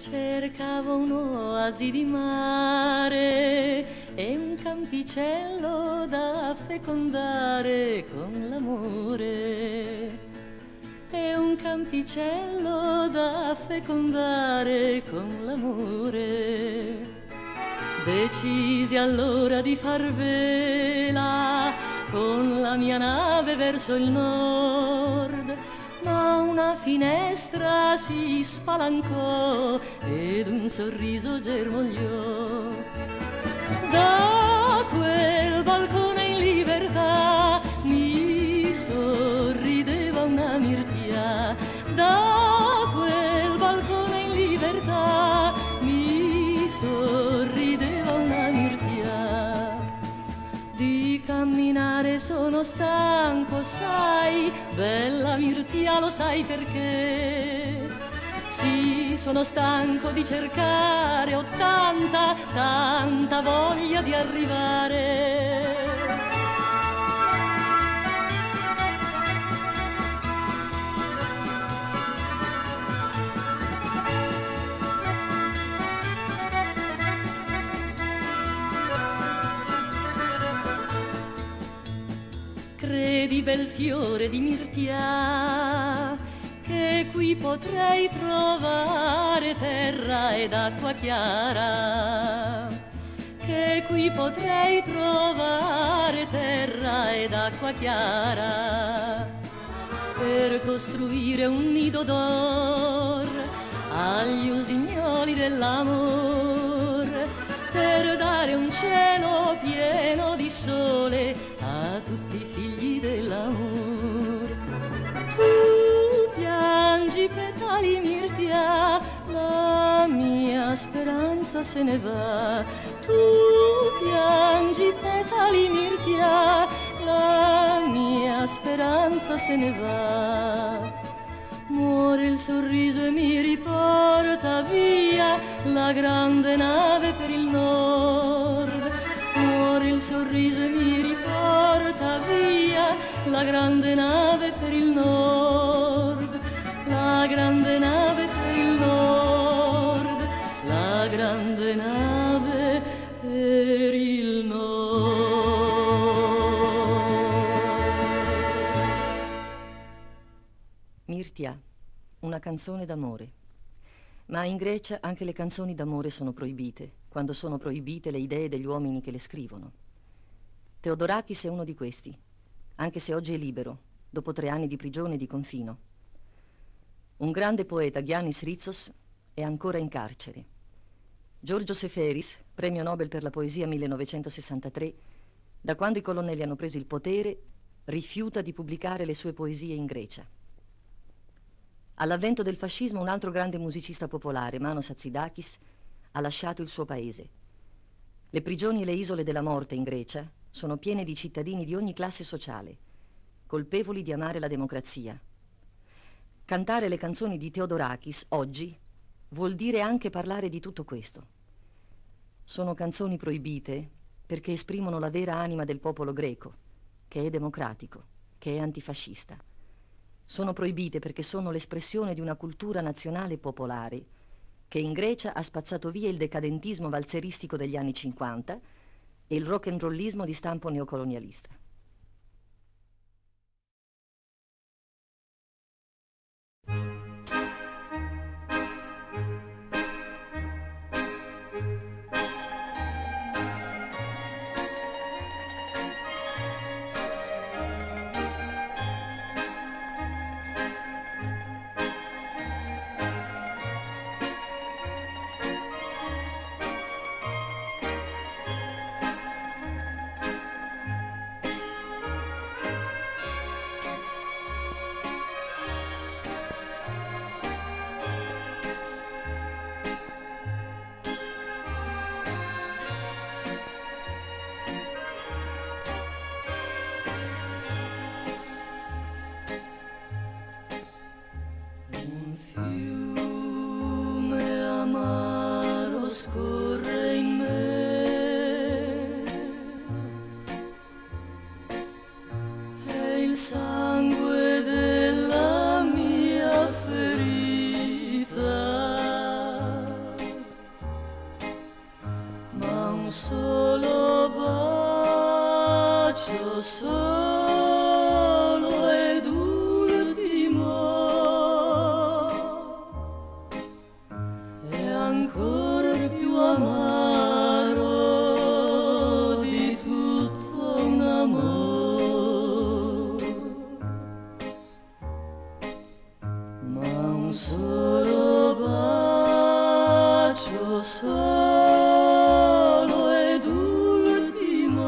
Cercavo un'oasi di mare e un campicello da fecondare con l'amore. E un campicello da fecondare con l'amore. Decisi allora di far vela con la mia nave verso il nord, ma una finestra si spalancò ed un sorriso germogliò. Da quel balcone in libertà mi sorrideva una mirtia. Da quel balcone in libertà mi sorrideva una mirtia. Di camminare sono stanco, sai, bella mirtia, lo sai perché? Sì, sono stanco di cercare, ho tanta voglia di arrivare. Credi, bel fiore di mirtia, che qui potrei trovare terra ed acqua chiara, che qui potrei trovare terra ed acqua chiara, per costruire un nido d'or agli usignoli dell'amor, per dare un cielo pieno di sole a tutti i figli dell'amor. Tu piangi petali mirtia, la mia speranza se ne va. Tu piangi petali mirtia, la mia speranza se ne va. Muore il sorriso e mi riporta via la grande nave per il nord. Muore il sorriso e mi riporta via la grande nave per il nord. La grande nave per il nord. La grande nave per il nord. Mirtia, una canzone d'amore. Ma in Grecia anche le canzoni d'amore sono proibite, quando sono proibite le idee degli uomini che le scrivono. Theodorakis è uno di questi, anche se oggi è libero, dopo 3 anni di prigione e di confino. Un grande poeta, Giannis Ritsos, è ancora in carcere. Giorgio Seferis, premio Nobel per la poesia 1963, da quando i colonnelli hanno preso il potere, rifiuta di pubblicare le sue poesie in Grecia. All'avvento del fascismo un altro grande musicista popolare, Manos Hatzidakis, ha lasciato il suo paese. Le prigioni e le isole della morte in Grecia sono piene di cittadini di ogni classe sociale, colpevoli di amare la democrazia. Cantare le canzoni di Theodorakis oggi vuol dire anche parlare di tutto questo. Sono canzoni proibite perché esprimono la vera anima del popolo greco, che è democratico, che è antifascista. Sono proibite perché sono l'espressione di una cultura nazionale popolare che in Grecia ha spazzato via il decadentismo valzeristico degli anni 50 e il rock and rollismo di stampo neocolonialista. ma un solo bacio solo ed ultimo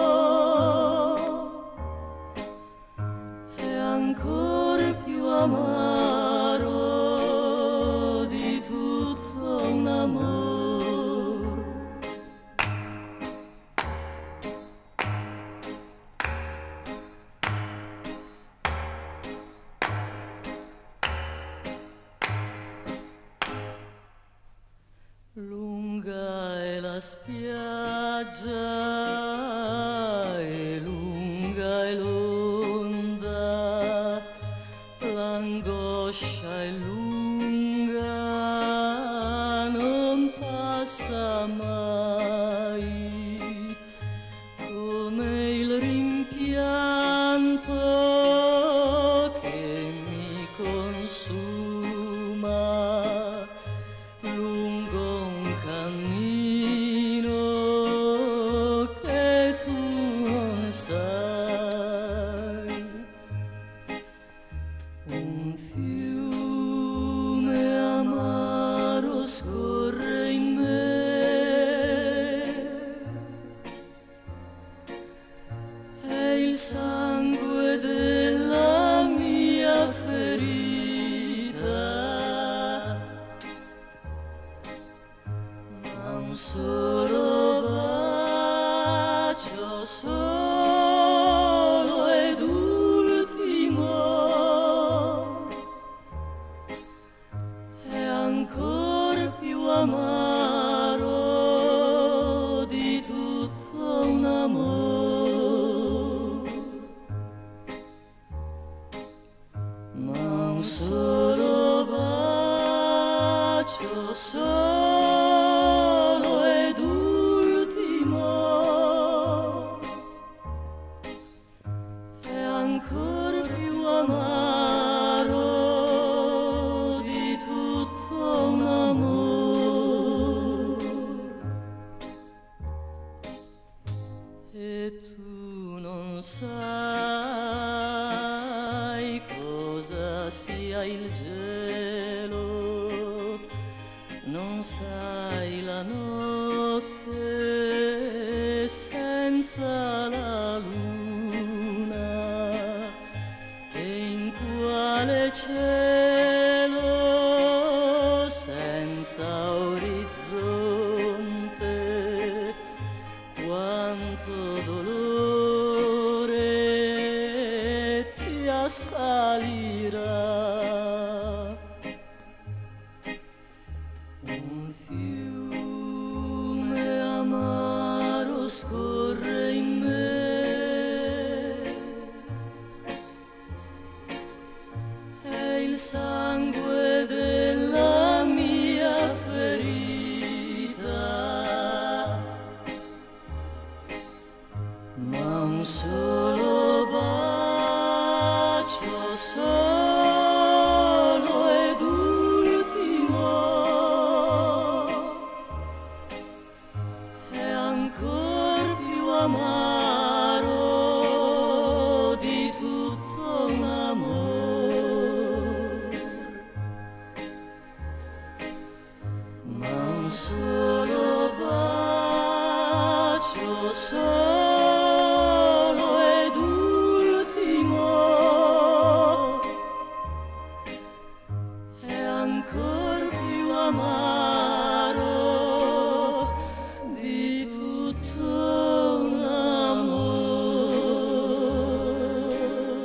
è ancor più amaro di tutto un amore. Lunga è la spiaggia e lunga è l'onda, l'angoscia è lunga, non passa mai, come il rimpianto che mi consuma lungo un cammino che tu non sai. Un fiume amaro scorre in me, è il sangue della mia ferita, ma un solo bacio solo ed ultimo è ancor più amaro di tutto un amore, ma un solo bacio solo ed ultimo è ancor più amaro di tutto un amore. E tu non sai cosa sia il gelo, non sai la notte senza la luna, e in quale cielo senza orizzonte quanto dolore ti assalirà. Un fiume amaro scorre in me, è il sangue della mia ferita, ma un solo bacio solo ed ultimo è ancor più amaro di tutto un amore, ma un solo bacio solo ed ultimo è ancor più amaro di tutto un amore.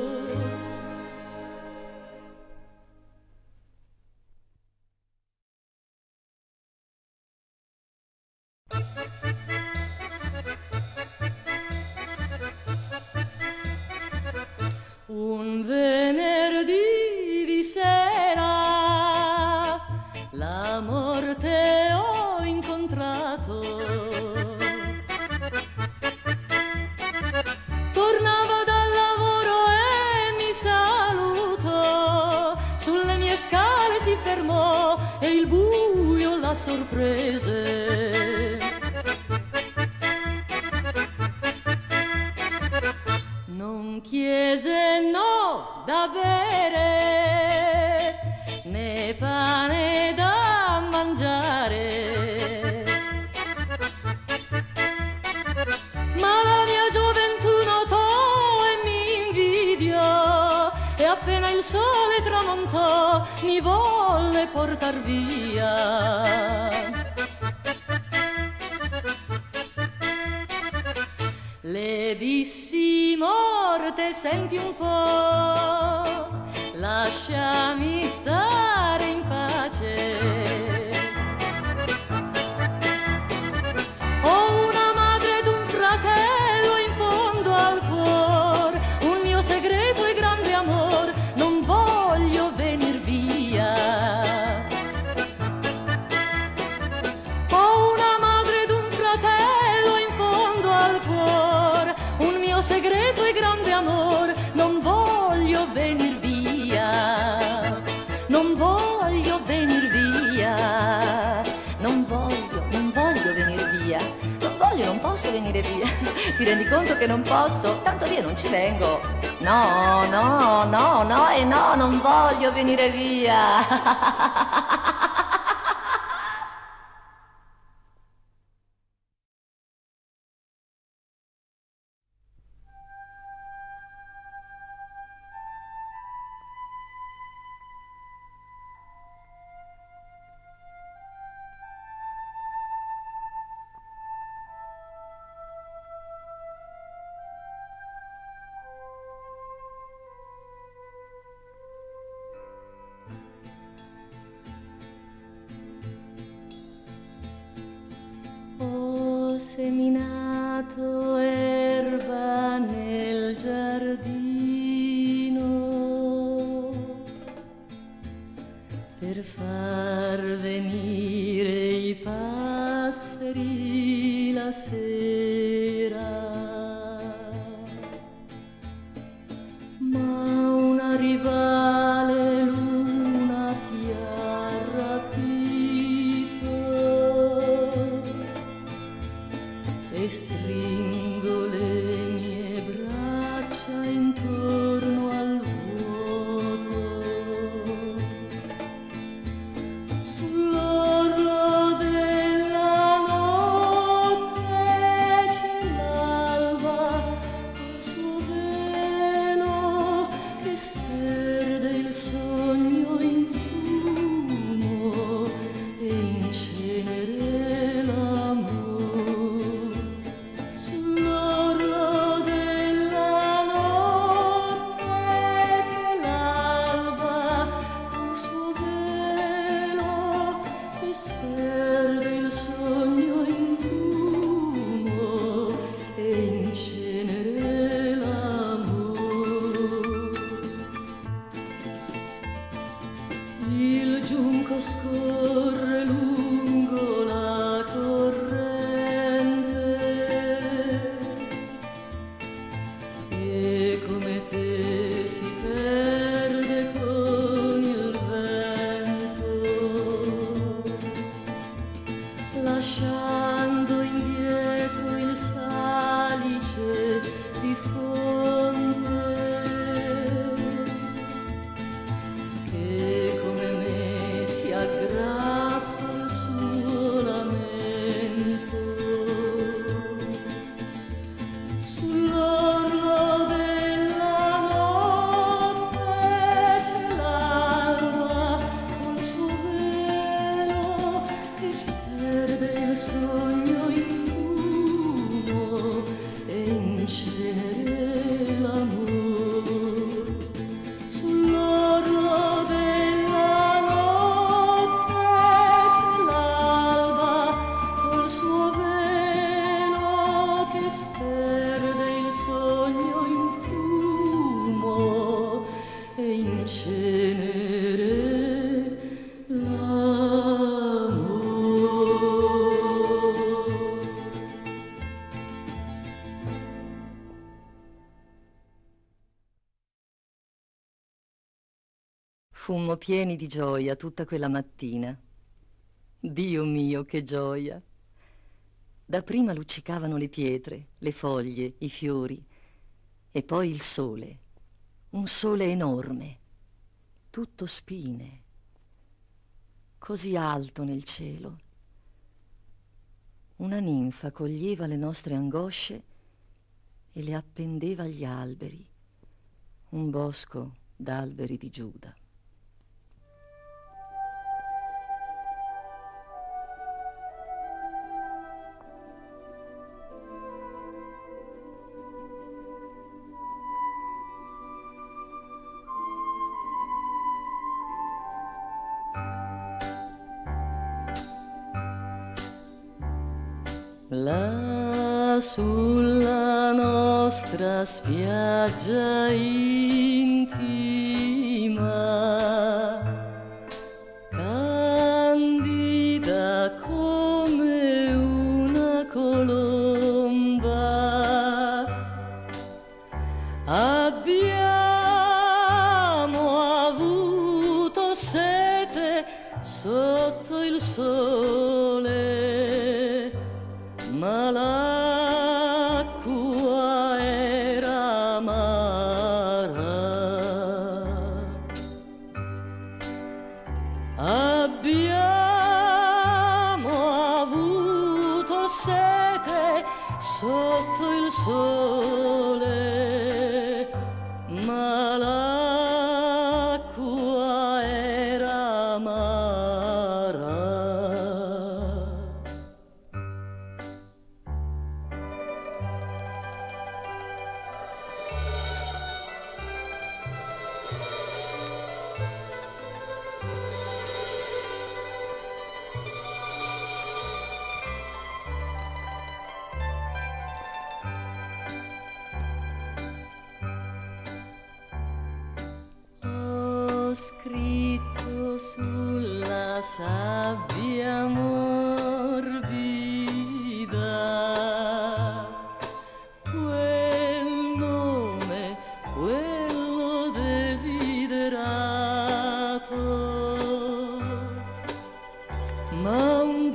Un venerdì di sera la morte ho incontrato, tornavo dal lavoro e mi salutò, sulle mie scale si fermò e il buio la sorprese. Non chiese no da bere, mi volle portar via. Le dissi: morte, senti un po', lasciami stare in pace. Ho una madre ed un fratello in fondo al cuor, un mio segreto e grande amor, non voglio venir via. Ho una madre ed un fratello in fondo al cuor, un mio segreto e grande amor, non voglio venir via. Non voglio venir via. Non voglio venir via. Non posso venire via. Ti rendi conto che non posso? Tanto via non ci vengo. No, no, no, no e no, non voglio venire via. Ho seminato erba nel giardino per far venire i passeri la sera, ma una rivale luna ti ha rapito e stringo le mie braccia intorno al vuoto. Sull'orlo della notte c'è l'alba col suo velo che sperde il sogno in fumo e in cenere l'amore. Sull'orlo della notte c'è l'alba col suo velo che sperde il sogno in fumo e in cenere l'amore. Il giunco scorre lungo la corrente e come te si perde con il vento, lasciando indietro il salice di fonte che come me si aggrappa al suo lamento. Sull'orlo della notte c'è l'alba col suo velo che sperde il sogno in fumo e in cenere l'amor. Sull'orlo della notte c'è l'alba col suo velo che sperde il sogno in fumo e in cenere l'amor. Fummo pieni di gioia tutta quella mattina. Dio mio, che gioia! Dapprima luccicavano le pietre, le foglie, i fiori, e poi il sole, un sole enorme, tutto spine, così alto nel cielo. Una ninfa coglieva le nostre angosce e le appendeva agli alberi, un bosco d'alberi di Giuda. là sulla nostra spiaggia intima, candida come una colomba, abbiamo avuto sete sotto il sole, ma l'acqua era amara. Abbiamo avuto sete sotto il sole, ma l'acqua era amara. Ho scritto sulla sabbia morbida quel nome, quello desiderato, ma un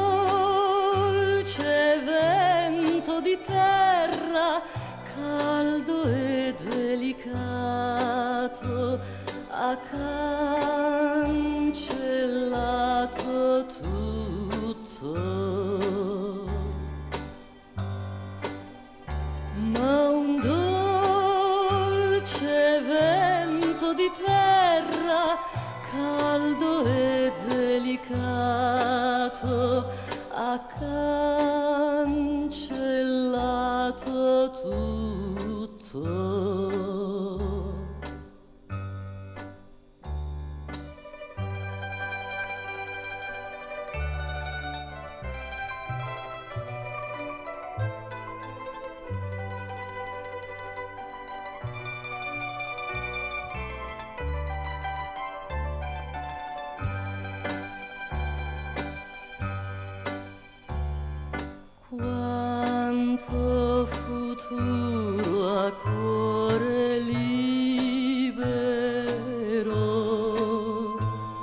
dolce vento di terra, caldo e delicato, ha cancellato tutto. Ma un dolce vento di terra, caldo e delicato, ha cancellato tutto. Quanto futuro a cuore libero,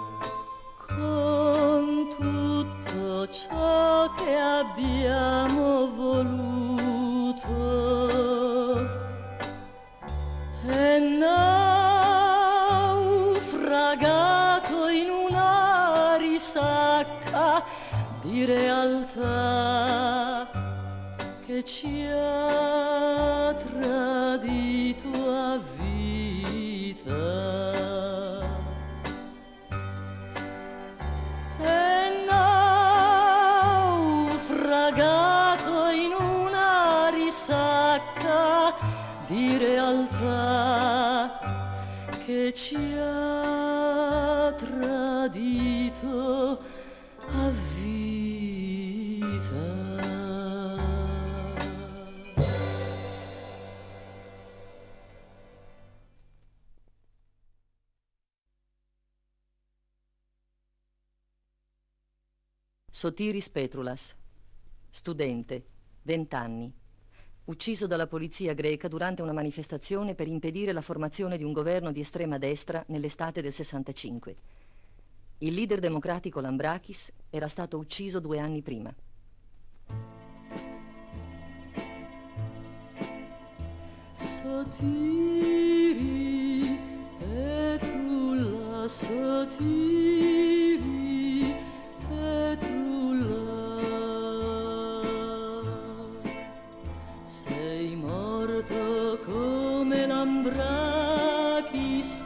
con tutto ciò che abbiamo voluto, è naufragato in una risacca di realtà che ci ha tradito a vita. È naufragato in una risacca di realtà che ci ha tradito a vita. Sotiris Petrulas, studente, 20 anni, ucciso dalla polizia greca durante una manifestazione per impedire la formazione di un governo di estrema destra nell'estate del 65. Il leader democratico Lambrakis era stato ucciso 2 anni prima. Sotiri, Petrulla, Sotiri, Petrulla, sei morto come Lambrakis,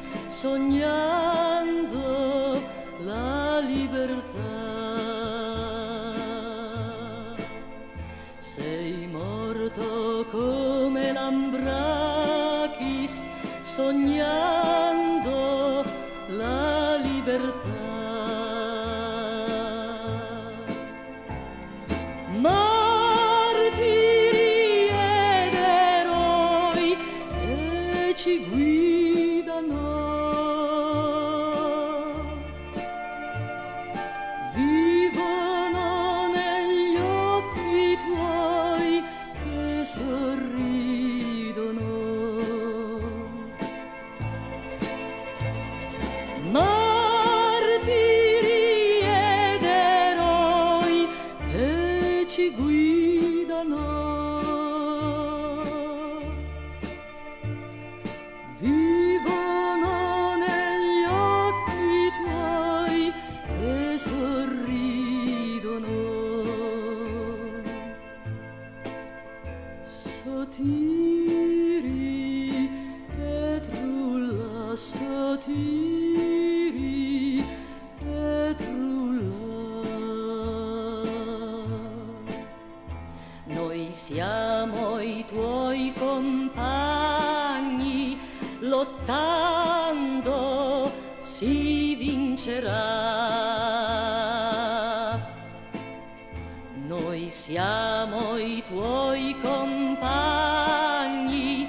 sognando la libertà. Sei morto come Lambrakis, sognando la libertà. Ma vincerà. Noi siamo i tuoi compagni,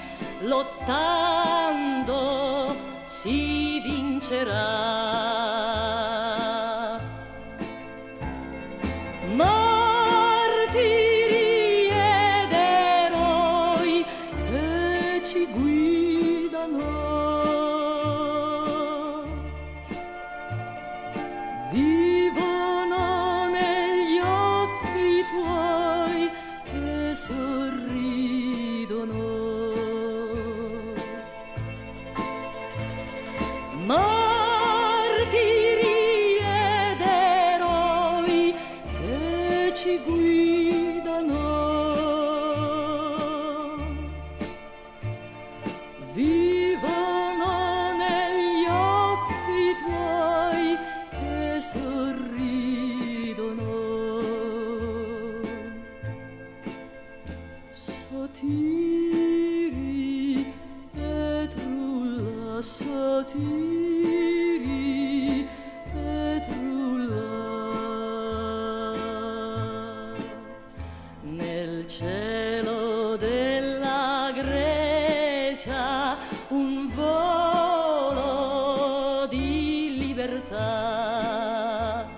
lottando si vincerà. Martiri ed eroi che ci guidano, vivono negli occhi tuoi che sorridono. Martiri ed eroi che ci guidano, vivono negli occhi tuoi che sorridono. Sotiri e trulla, sotiri e trulla. Nel cielo della Grecia un volo di libertà.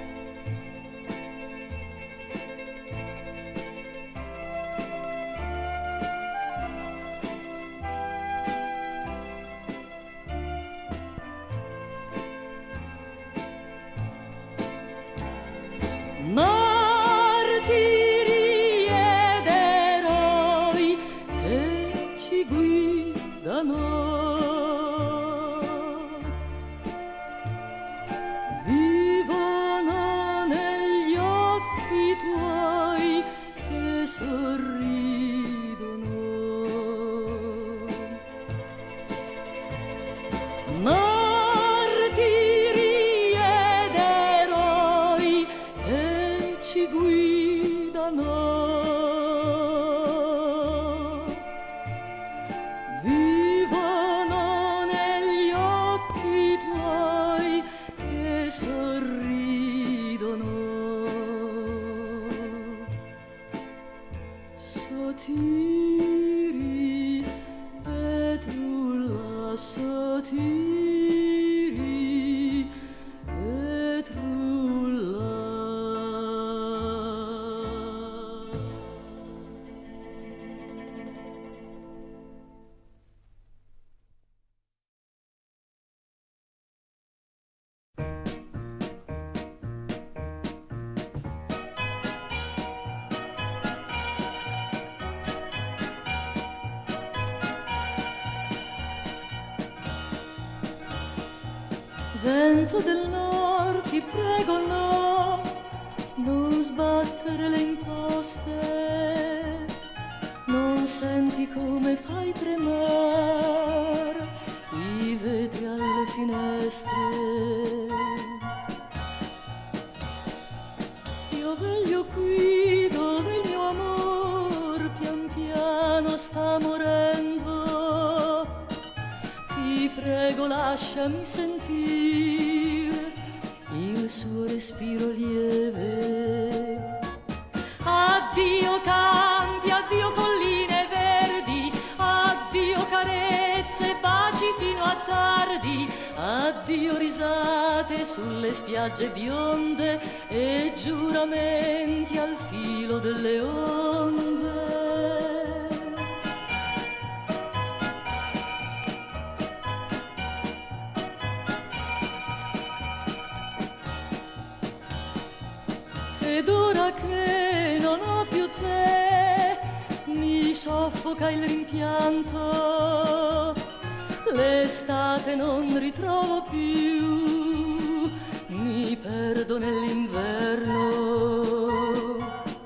Martiri ed eroi che ci guidano, vivono negli occhi tuoi che sorridono. Martiri ed eroi che ci guidano, vivono negli occhi tuoi che sorridono. Sotiri e trulla, sotiri e trulla. Vento del nord, ti prego no, non sbattere le imposte, non senti come fai tremar i vetri alle finestre. Io veglio qui dove il mio amor pian piano sta morendo, ti prego lasciami sentir il suo respiro lieve. Addio campi, addio colline verdi, addio carezze, baci fino a tardi, addio risate sulle spiagge bionde e giuramenti al filo delle onde. Ed ora che non ho più te, mi soffoca il rimpianto, l'estate non ritrovo più, mi perdo nell'inverno.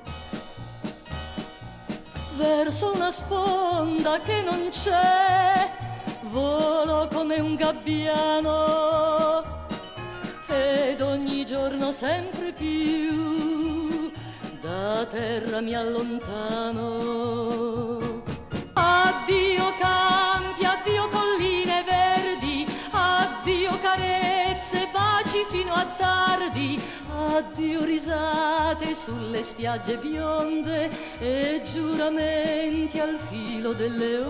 Verso una sponda che non c'è, volo come un gabbiano, ed ogni giorno sempre più da terra mi allontano. Addio campi, addio colline verdi, addio carezze, baci fino a tardi, addio risate sulle spiagge bionde e giuramenti al filo delle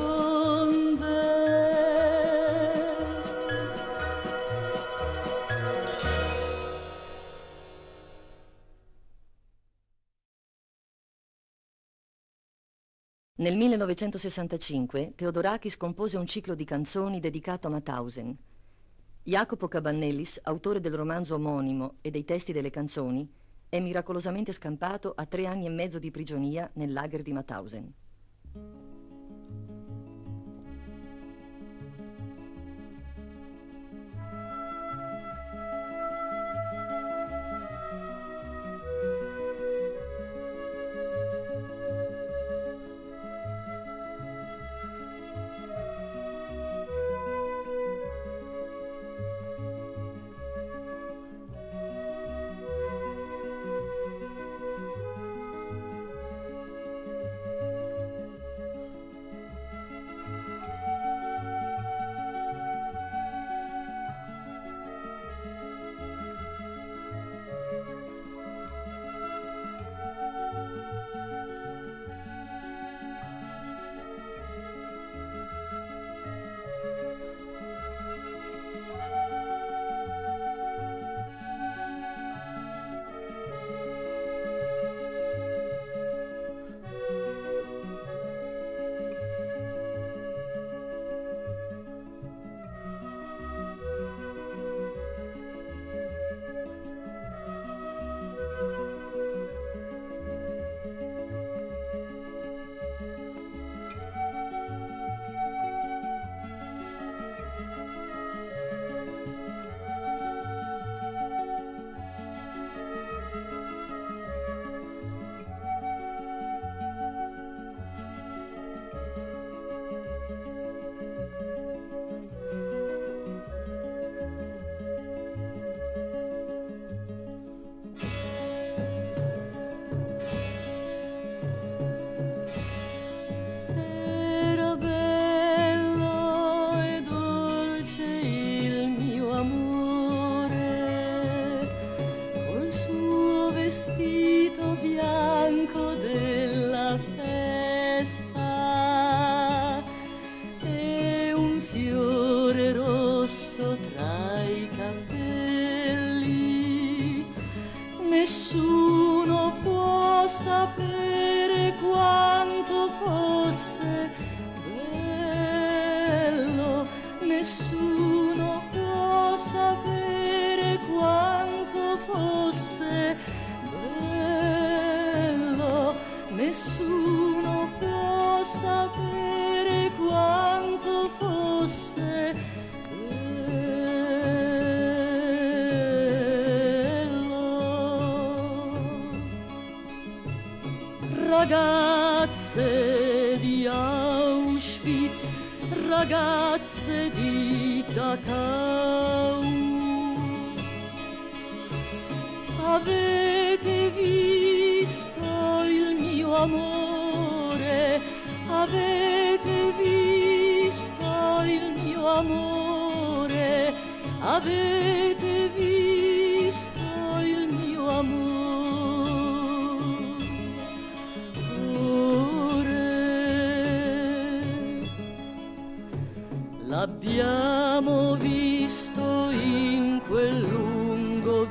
onde. Nel 1965 Theodorakis compose un ciclo di canzoni dedicato a Mauthausen. Jacopo Cabanellis, autore del romanzo omonimo e dei testi delle canzoni, è miracolosamente scampato a 3 anni e mezzo di prigionia nel lager di Mauthausen. Nessuno può sapere quanto fosse bello, nessuno può sapere quanto fosse bello, nessuno può sapere quanto fosse bello. Ragazze di Auschwitz, ragazze di Dachau, avete visto il mio amore, avete visto il mio amore, avete visto il mio amore. L'abbiamo visto in quel lungo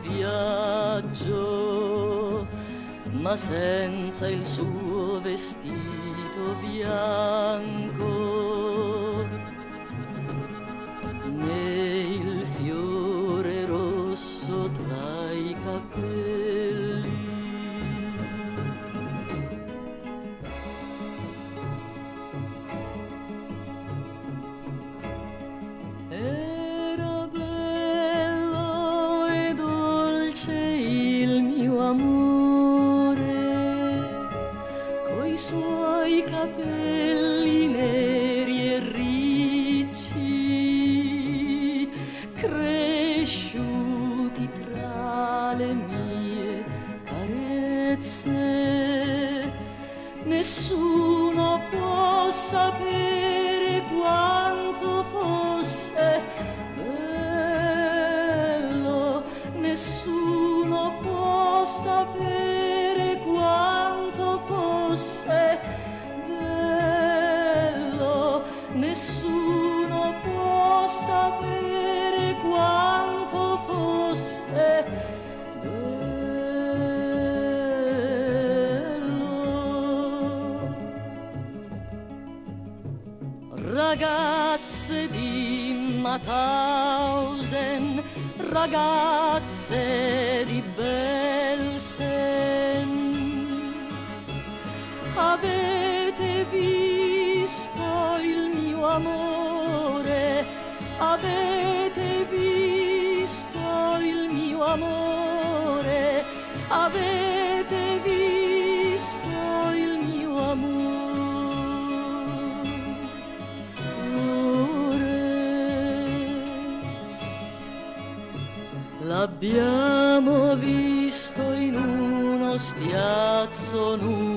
viaggio, ma senza il suo vestito bianco, né il fiore rosso tra i capelli. Era bello e dolce il mio amore, coi suoi capelli neri e ricci, cresciuti tra le mie carezze. Nessuno può sapere quanto fosse bello, nessuno può sapere quanto fosse bello, nessuno può sapere quanto fosse bello. Ragazze di Mauthausen, ragazze di Belsen, avete visto il mio amore, avete visto il mio amore, avete visto il mio amore. L'abbiamo visto in uno spiazzo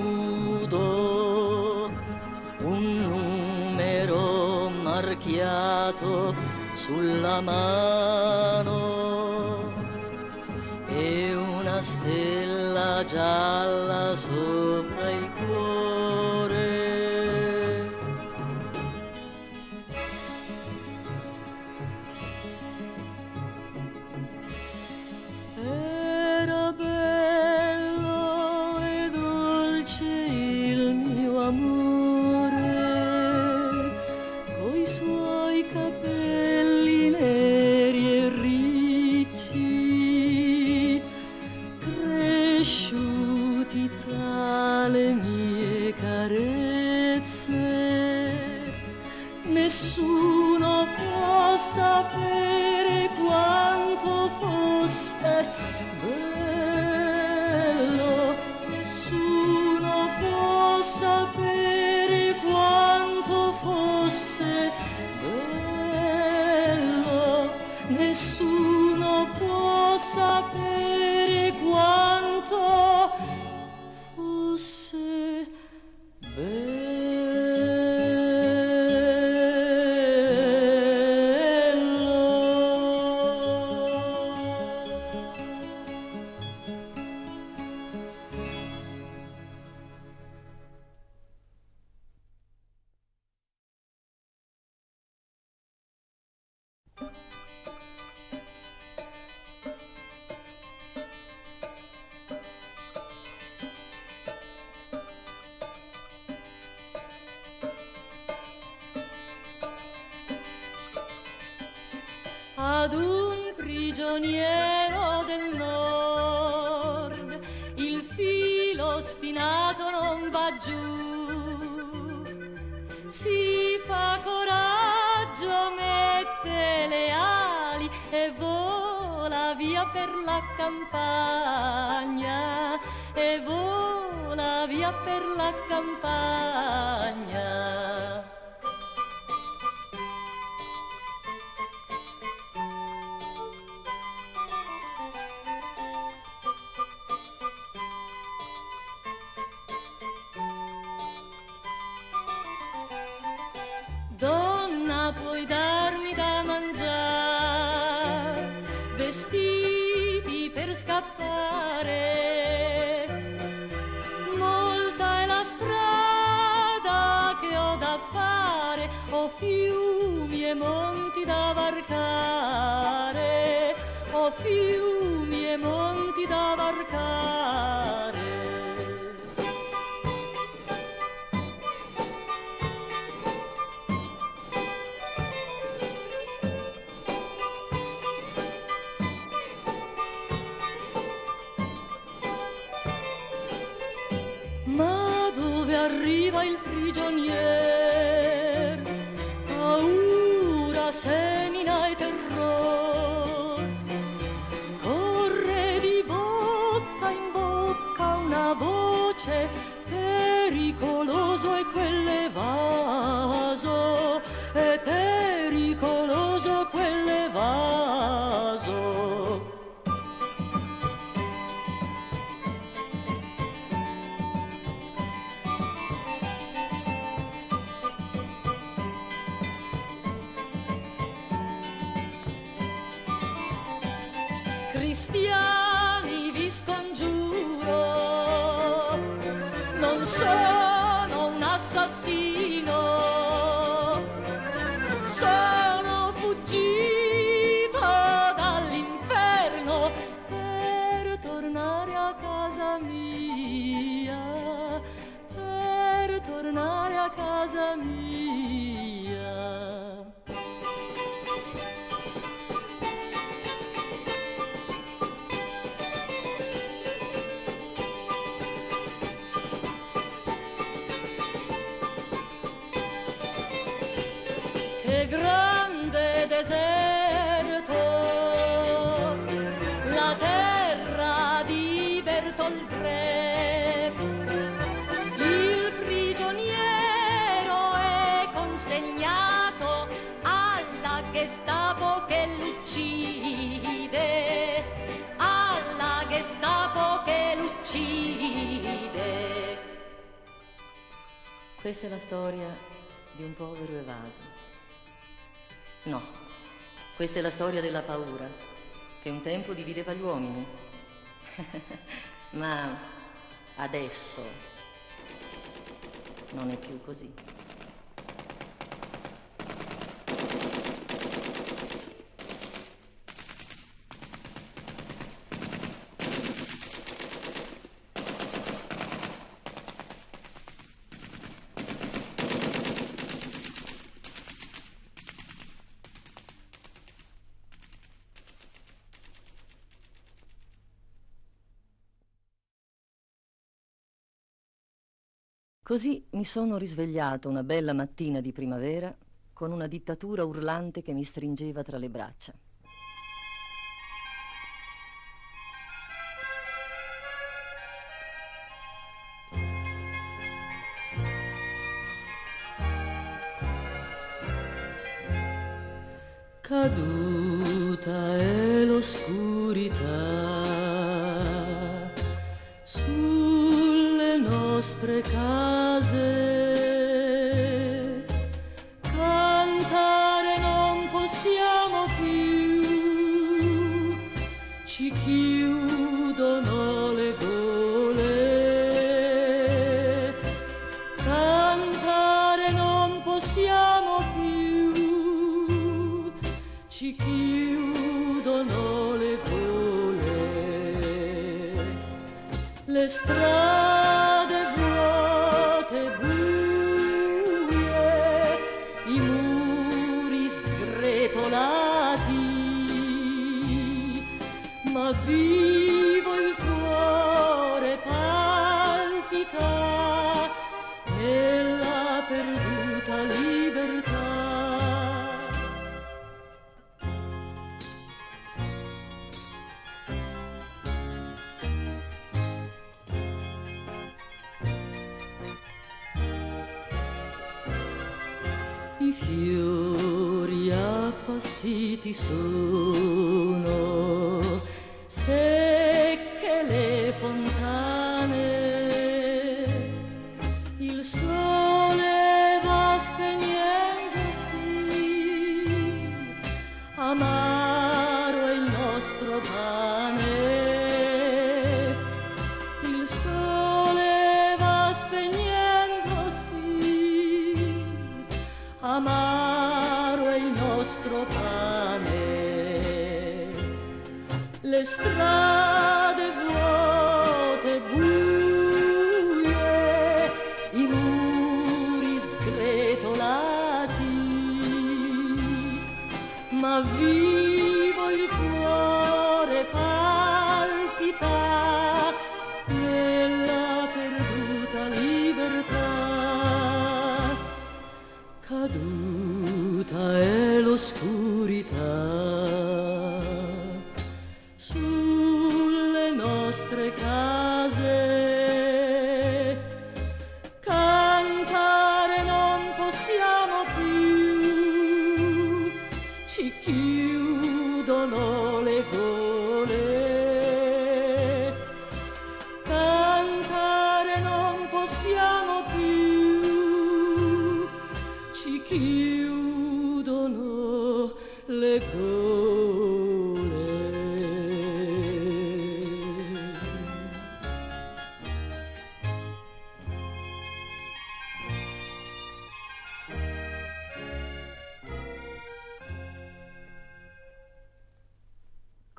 nudo, un numero marchiato sulla mano e una stella gialla sopra il cuore. Era bello e dolce il mio amore, coi suoi capelli neri e ricci, cresciuti tra le mie carezze. Nessuno può sapere quanto fosse bello, nessuno può sapere quanto fosse bello, nessuno può sapere quanto fosse bello. Ad un prigioniero del nord il filo spinato non va giù, si fa coraggio, mette le ali e vola via per la campagna, e vola via per la campagna. Donna, puoi darmi da mangiare, vestiti per scappare. Molta è la strada che ho da fare, ho fiumi e monti da varcare, ho fiumi e monti da varcare. Ma dove arriva il prigionier, paura semina e terror, corre di bocca in bocca una voce, pericoloso è quell'evaso, è pericoloso quell'evaso. cristiani vi scongiuro, non sono un assassino, sono fuggito dall'inferno per tornare a casa mia, per tornare a casa mia. Che grande deserto, la terra di Bertolt Brecht, il prigioniero è consegnato alla Gestapo che l'uccide, alla Gestapo che l'uccide. Questa è la storia di un povero evaso. No, questa è la storia della paura, che un tempo divideva gli uomini. Ma adesso non è più così. Così mi sono risvegliato una bella mattina di primavera con una dittatura urlante che mi stringeva tra le braccia. Caduta è l'oscurità sulle nostre case, cantare non possiamo più, ci chiudono le gole, cantare non possiamo più, ci chiudono le gole, le strade vuote buie, i muri sgretolati, ma vivo il cuore palpita nella perduta libertà. I fiori appassiti sono, secche le fontane, il sole va spegnendosi, amaro è il nostro pane, il sole va spegnendosi, amaro è il nostro pane, le strade vuote buie, i muri sgretolati, ma vivo il cuore palpita nella perduta libertà. Caduta è l'oscurità sulle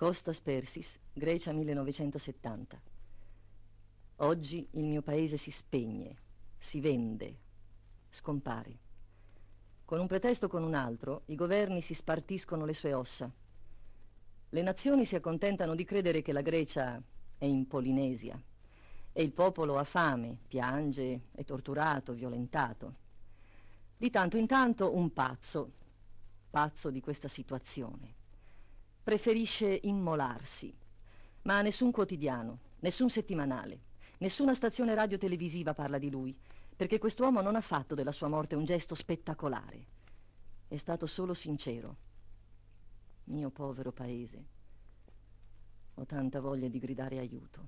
Costas Persis, Grecia 1970. Oggi il mio paese si spegne, si vende, scompare. Con un pretesto o con un altro, i governi si spartiscono le sue ossa. Le nazioni si accontentano di credere che la Grecia è in Polinesia e il popolo ha fame, piange, è torturato, violentato. Di tanto in tanto un pazzo di questa situazione, preferisce immolarsi, ma nessun quotidiano, nessun settimanale, nessuna stazione radio-televisiva parla di lui, perché quest'uomo non ha fatto della sua morte un gesto spettacolare. È stato solo sincero. Mio povero paese, ho tanta voglia di gridare aiuto.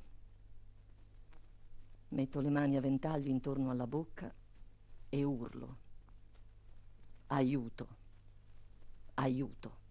Metto le mani a ventaglio intorno alla bocca e urlo. Aiuto, aiuto.